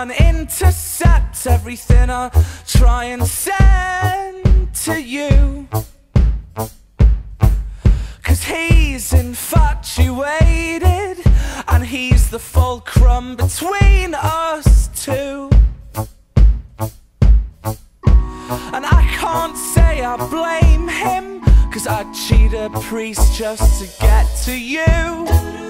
can't intercept everything I try and send to you. 'Cause he's infatuated, and he's the fulcrum between us two. And I can't say I blame him, 'cause I'd cheat a priest just to get to you.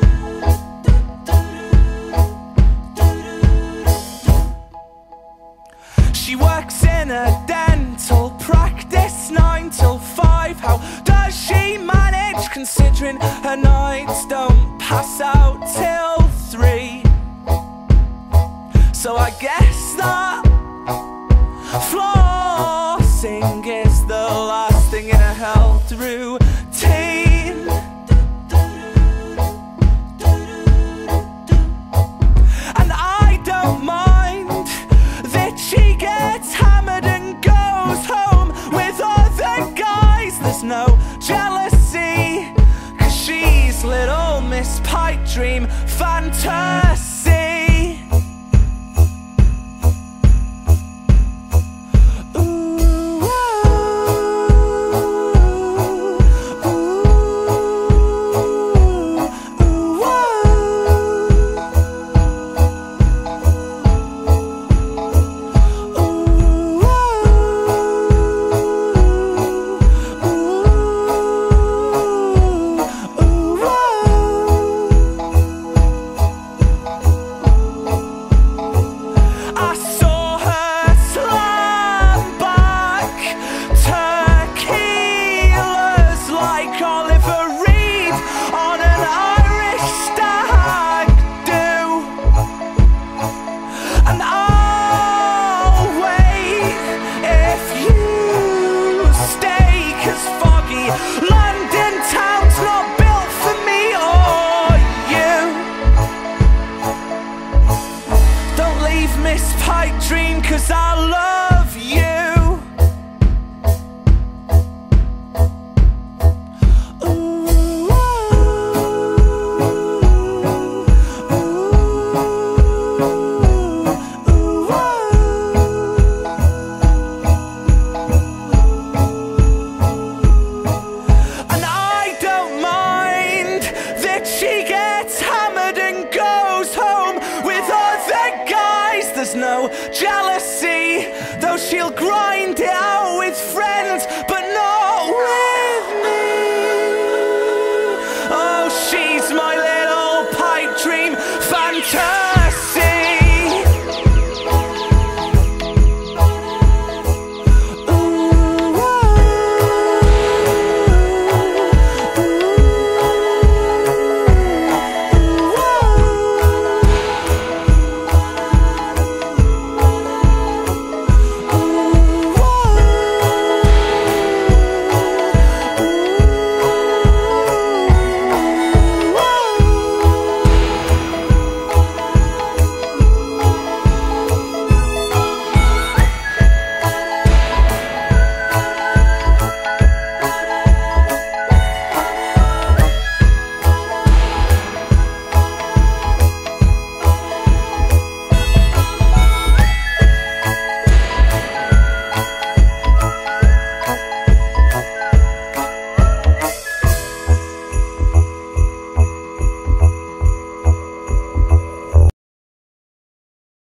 She works in a dental practice 9 till 5. How does she manage, considering her nights don't pass out till 3? So I guess that flossing is the last thing in a health routine. And I don't mind that she gets hammered and goes home with other guys. There's no jealousy, 'cause she's little Miss Pipedream fantasy. Miss Pipedream, 'cause I love you. And I don't mind that she gets hammered and goes home with other guys. There's no jealousy, though she'll grind it out with friends.